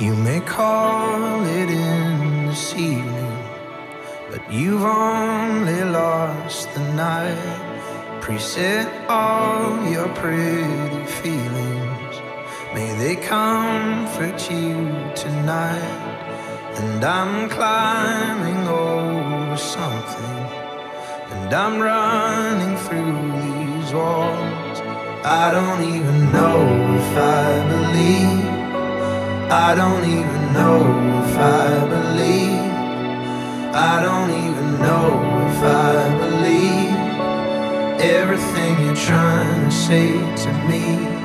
You may call it in this evening, but you've only lost the night. Preset all your pretty feelings, may they comfort you tonight. And I'm climbing over something, and I'm running through these walls. I don't even know if I believe, I don't even know if I believe, I don't even know if I believe everything you're trying to say to me.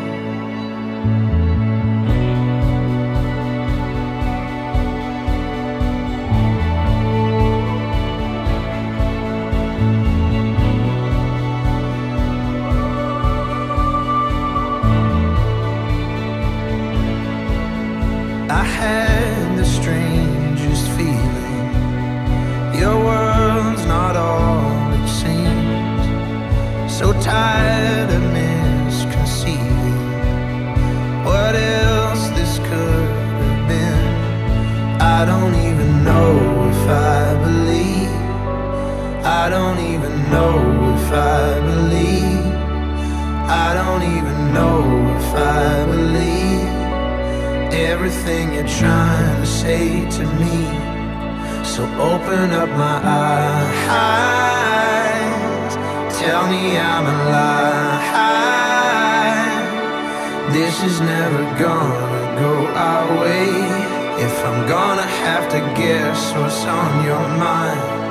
I had the strangest feeling, your world's not all it seems. So tired of misconceiving what else this could have been. I don't even know if I believe, I don't even know if I believe, I don't even know if I believe everything you're trying to say to me. So open up my eyes, tell me I'm alive. This is never gonna go our way. If I'm gonna have to guess what's on your mind,